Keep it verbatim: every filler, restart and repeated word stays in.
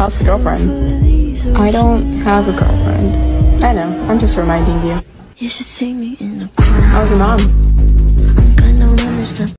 How's the girlfriend? I don't have a girlfriend. I know, I'm just reminding you. You should see me in a crowd. How's your mom?